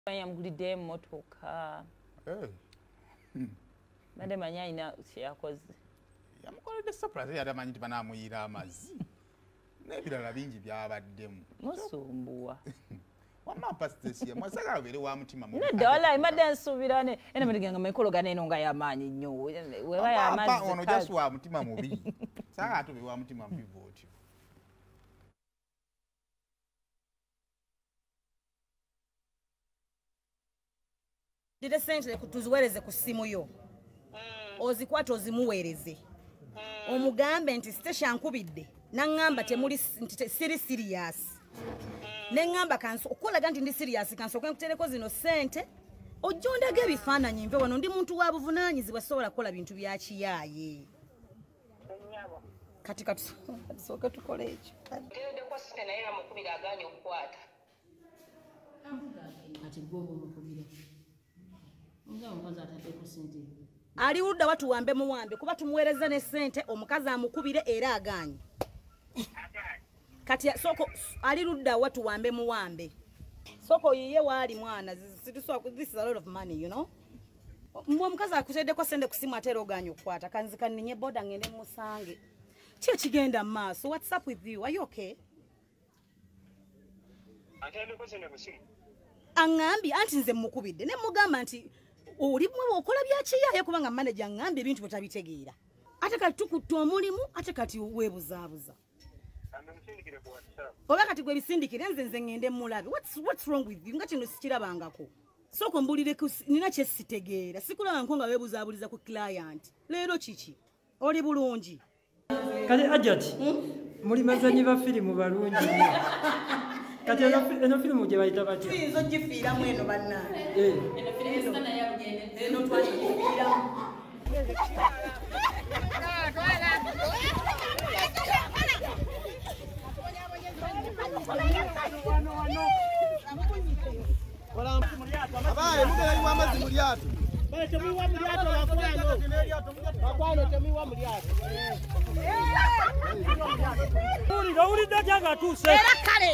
Yamugulidde emmotoka. Bade manya ina kyeyakoze. Yamukoledde surprise yali amanyi nti banaamuyira amazzi. N'ebirala bingi byabaddemu. Musumbuwa. Wamma Stecia mwasagala abeere wa mutima mubi. Nedda wallahi madde nsuubirane. Ena madiganga mekologana eno nga y'amaanyi nnyo. Weba y'amazzi. Ono just wa mutima mubi. Saaga ate obe wa mutima mubi bw'otyo. Dide sente kutuziwereze ku simu yo. Ozikwata ozimuweereze. Omugambe nti Stecia nkubidde. Nangamba temuli siri serious. Nengamba kanso okolaga nti ndi serious kanso kwenkutereko zino sente. Ojjondage ebifaananyi nve wano ndi muntu wa buvunaanyizibwa sobola kukola bintu bya kiyaaye. Kati soke tukole ekyo. Tede kwa site naye amukubira aganye okukwata. Ati gogo mukubira. Ali udda watu wambe muwambe kuba tumuwereza ne sente omukazi amukubire era aganye. Kati soko ali ludda watu wambe muwambe. Soko yiye wali mwana this is a lot of money, you know. Mbo mukazi akutedde ko sente kusimu atero oganye okukwata kanzika ninye boda ngende musange. Kye kigenda maaso. What's up with you? Are you okay? Atende ko sente kusimu. Angambi anti nze mukubidde ne mugamba nti oli mwe okola bya kiyaye kubanga manager ngambi ebintu bitabitegeera. Ate kati tukutta omulimu ate kati weebuzaabuza. Amemsindikire ku WhatsApp. Oba kati gwe bisindikire nze ngende mulabe. What's wrong with you? Ngati no sikirabangako. Soko mbulire nina kye sitegeera. Sikulaba nko nga weebuzaabuliza ku client. Leero kiki? Oli bulungi. Kale ajati. Muli mazanyi ba filimu balungi. Kati eno filimu gye bayita batya? Tuyinza gifiira mweno bannange. Eno filimu sana ya lugende. Eno twagifiira. Abaye mugera wa amazi mu lyato. Bale temuwa mu lyato bakwano temuwa mu lyato. Uli dajanga tuse. Era kale.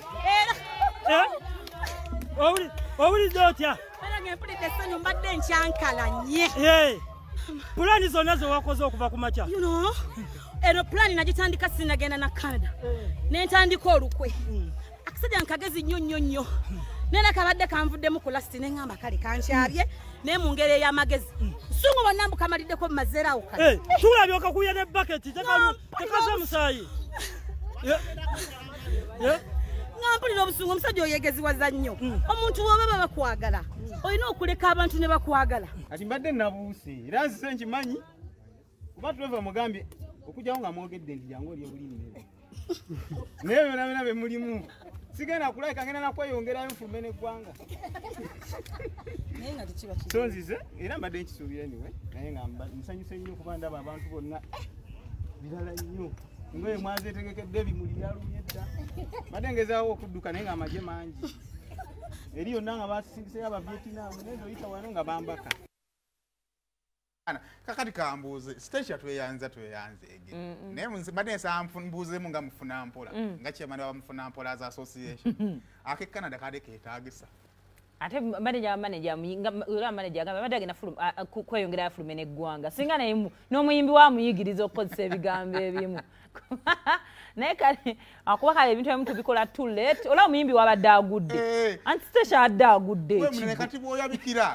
Uli dotya. Bala ngempulidde essanyu mbadde nkyankalanye. Pulani zonna zo wakoze okuva ku makya. You know, eno plani nagitandika sinagenda na Canada. Nentandika olukwe. Akasajja nkagezi nnyo. Nena kabadde kanvuddemu ku lasti nengamba kale kankyabye ne mu ngere y'amagezi. Sungu bannambu kamaliddeko mu mazeera awo kale. Tulabye okakuya ne bucket tekaza musaayi. Ngampulira obusungu omusajja oyegeziwaza nnyo. Omuntu woba bakwagala. Olina okuleka abantu ne bakwagala. Kati mbadde nabuuse era nzise nkimanyi. Kuba tuleva mugambye okujjawo nga mwogedde nti jangu oli ebulimi. Naye byonna be mulimu. Sigenda kulaika ngenda nakweyongerayo nfulume n'eggwanga. Naye nga tekiba kiri. So nzize era mbadde nkisuubira anyway. Naye nga nsanyuse nnyo kuba ndaba abantu bonna birala nnyo. Ngoye mwazeetegekedde ebimuli byalumye dda. Mbadde ngezaawo okudduka naye nga amagye mangi. Eri yonna nga basindiseyo Abavietnam nezo oyita wano nga bambaka. Kakati kambuuze Stecia tweyanze ege. Naye mbadde nsaba mbuuzeemu nga mufuna mpola. Nga kyemana bamufuna mpola as association. Ake Canada kade keetaagisa. Ate manager agamba badde agenda kweyongera afulume n'eggwanga. Singa naye n'omuyimbi wamuyigiriza okukozesa ebigambo ebimu. Naye kale akuba kale ebintu ebimu tubikola too late. Olaba omuyimbi wabadde agudde. Anti Stecia adde agudde. Wewe munene kati bw'oyabikira.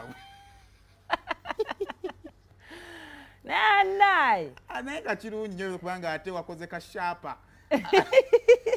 Naye naye nga kirungi nnyo kubanga ate wakoze kashapa.